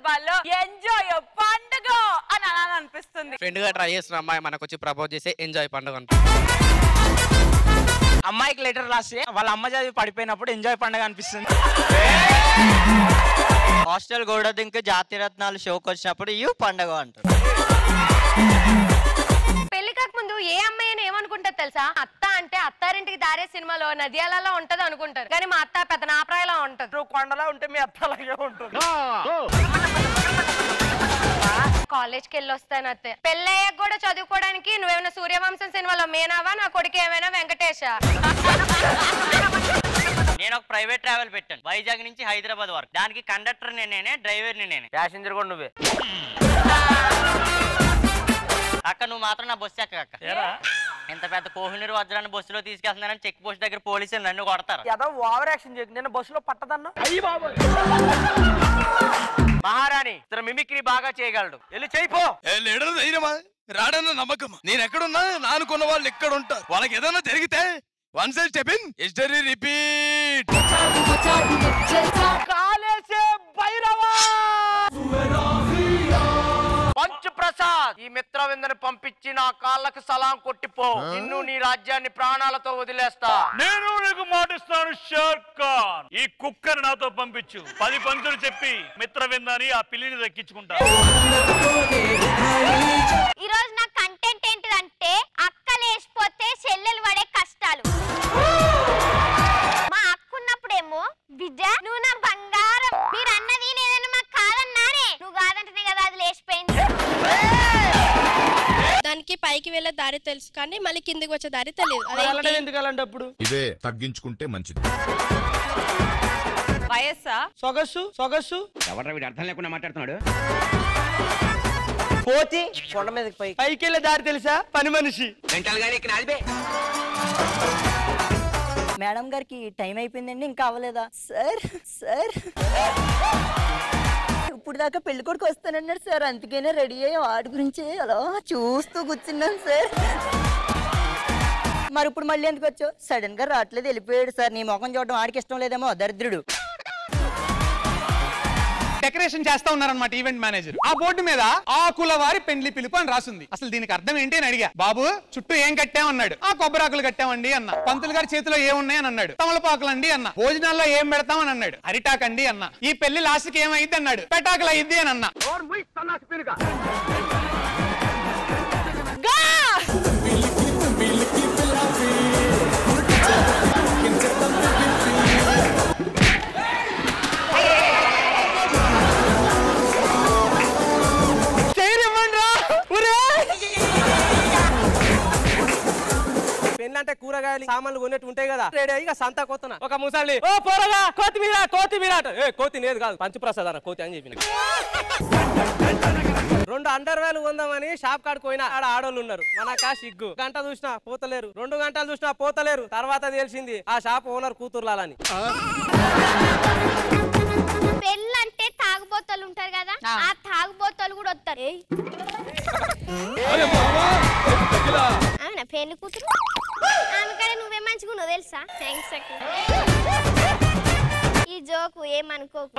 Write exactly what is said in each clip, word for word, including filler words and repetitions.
సందర్భాల్లో ఎంజాయ్ పండుగ అని అలా అనిపిస్తుంది. ఫ్రెండ్ గా ట్రై చేస్తున్న అమ్మాయి మనకు వచ్చి ప్రపోజ్ చేస్తే ఎంజాయ్ పండుగ. అమ్మాయికి లెటర్ రాస్తే వాళ్ళ అమ్మ చదివి పడిపోయినప్పుడు ఎంజాయ్ పండుగ అనిపిస్తుంది. హాస్టల్ గోడ దింక జాతి రత్నాలు షోకి వచ్చినప్పుడు ఇవి పండుగ అంటారు. పెళ్లి కాక ముందు ఏ అమ్మాయి ఏమనుకుంటారు తెలుసా? అత్త అంటే అత్తారింటికి దారే సినిమాలో నదియాలలో ఉంటది అనుకుంటారు, కానీ మా అత్త పెద్ద నాపరాయిలా ఉంటది. నువ్వు కొండలా ఉంటే మీ అత్త అలాగే ఉంటుంది. కాలేజ్కి వెళ్ళి వస్తాను అత్తే. పెళ్ళయ్యాక కూడా చదువుకోవడానికి నువ్వేమైనా సూర్యవంశం సినిమాలో మేనావా, నా కొడుకు ఏమైనా వెంకటేశ? నేను ఒక ప్రైవేట్ ట్రావెల్ పెట్టాను వైజాగ్ నుంచి హైదరాబాద్ వరకు. దానికి కండక్టర్ నేనే, డ్రైవర్ నేనే, ప్యాసింజర్ కూడా నువ్వే. అక్క నువ్వు మాత్రం నా బస్సు ఎక్క అక్క. ఎంత పెద్ద కోహినూరు వజ్రాన్ని బస్సులో తీసుకెళ్తున్నానని చెక్ పోస్ట్ దగ్గర పోలీసులు నన్ను కొడతారు. ఏదో ఓవర్ యాక్షన్ చేయకు, నేను బస్సులో పట్టదన్నా. మహారాణి తన మిమిక్రీ బాగా చేయగలడు, వెళ్ళి చేయిపో. రాడన్న నమ్మకం. నేను ఎక్కడున్నా నా అనుకున్న వాళ్ళు ఎక్కడ ఉంటారు. వాళ్ళకి ఏదైనా జరిగితే one side step in history repeat. కాలేసే భైరవా పంచ్ ప్రసాద్ ఈ మిత్రవిందని పంపించి నా కాళ్ళకు సలాం కొట్టిపో. నిన్ను నీ రాజ్యాన్ని ప్రాణాలతో వదిలేస్తా. నేను నీకు మాటిస్తాను షేర్ ఖాన్, ఈ కుక్కర్ నాతో పంపించు. పది పంచులు చెప్పి మిత్రవిందని ఆ పిల్లిని దక్కించుకుంటా. ఈ రోజు నా కంటెంట్ ఏంటిదంటే అక్కలేసిపోతే చెల్లెలు పడే కష్టాలు. మా అక్కున్నప్పుడేమో బిడ్డ నువ్వు నా బంగారం, మీరు అన్నది నేనన్నా మాకు కాదన్నారే, నువ్వు కాదంటనే కదా అది లేచిపోయింది. దానికి పైకి వెళ్ళే దారి తెలుసు కానీ మళ్ళీ కిందికి వచ్చే దారి తెలియదు. ఎందుకు ఇదే తగ్గించుకుంటే మంచిది. వయస్సా సొగసు సొగసు ఎవరు వీడు అర్థం లేకుండా మాట్లాడుతున్నాడు. పోతి కొండ మీద పైకి వెళ్ళే దారి తెలుసా? పని మనిషి. మేడం గారికి టైం అయిపోయిందండి, ఇంకా అవ్వలేదా? సార్ సార్ ఇప్పుడు దాకా పెళ్లి కొడుకు వస్తానన్నాడు సార్, అందుకనే రెడీ అయ్యి వాడి గురించి అలా చూస్తూ కూర్చున్నాను సార్. మరి ఇప్పుడు మళ్ళీ ఎందుకు వచ్చావు? సడన్ గా రావట్లేదు, వెళ్ళిపోయాడు సార్. నీ ముఖం చూడడం ఆడికి ఇష్టం లేదేమో, దరిద్రుడు. డెకరేషన్ చేస్తా ఉన్నారనమాట ఈవెంట్ మేనేజర్. ఆ బోర్డు మీద ఆకుల వారి పెండ్లి పిలుపు అని రాసింది. అసలు దీనికి అర్థం ఏంటి అని అడిగా. బాబు చుట్టూ ఏం కట్టామన్నాడు. ఆ కొబ్బరాకులు కట్టామండి అన్న. పంతులు గారి చేతిలో ఏమున్నాయని అన్నాడు. తమలపాకులండి అన్న. భోజనాల్లో ఏం పెడతామని అన్నాడు. అరిటాకండి అన్న. ఈ పెళ్లి లాస్ట్ కి ఏమైంది అన్నాడు. పెటాకులు అయింది అని అన్న. పెళ్ళంటే కూరగాయలు సామాన్లు కొనేట్టు ఉంటాయి కదా, రెడీ అయ్యి సంతా కోతున్నా ఒక ముసలి ఓ పోరగా కోతిమీర కోతిమీర ఏ కోతి లేదు కాదు పంచప్రసాద్ అన్న కోతి అని చెప్పిన. రెండు అండర్ వేలు కొందామని షాప్ కాడికి పోయినా ఆడ ఆడోళ్ళు ఉన్నారు. మనకా సిగ్గు. గంట చూసినా పోతలేరు, రెండు గంటలు చూసినా పోతలేరు. తర్వాత తెలిసింది ఆ షాప్ ఓనర్ కూతుర్లాలని. పెళ్ళంటే తాగుబోతలు ఉంటారు కదా, ఆ తాగుబోతలు కూడా వస్తారు. అవునా పెళ్లి కూతురు ఆమెకాడే నువ్వే మంచిగున్నావు తెలుసా? థ్యాంక్స్ అక్క. ఈ జోకు ఏమనుకోకు.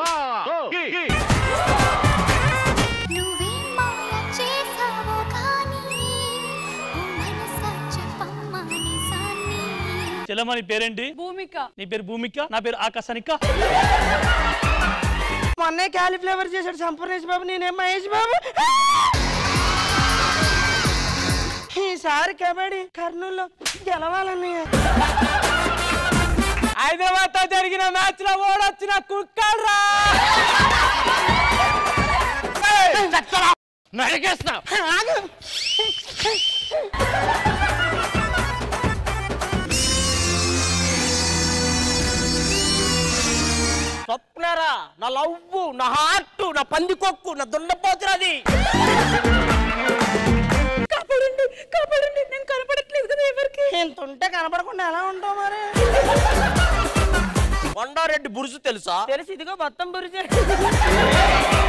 చెల్లమ్మ నీ పేరేంటి? భూమిక. నీ పేరు భూమిక, నా పేరు ఆకాశానిక. మొన్నే క్యాలీఫ్లవర్ చేశాడు సంపూర్ణేష్ బాబు, నేనేం మహేష్ బాబు. ఈసారి కబడ్డీ కర్నూలులో గెలవాలని. హైదరాబాద్ తో జరిగిన మ్యాచ్ లో ఓడొచ్చిన కుక్కరా నరికేస్తా. స్వప్నరా నా లవ్వు, నా హార్ట్, నా పందికొక్కు, నా దున్నపోతున్నది. కాపాడండి కాపాడండి, నేను కనపడట్లేదు కదా ఎవరికి. ఎంత ఉంటే కనపడకుండా ఎలా ఉంటావు మరి? కొండారెడ్డి బురుజు తెలుసా? తెలిసి ఇదిగో మొత్తం బురుజు.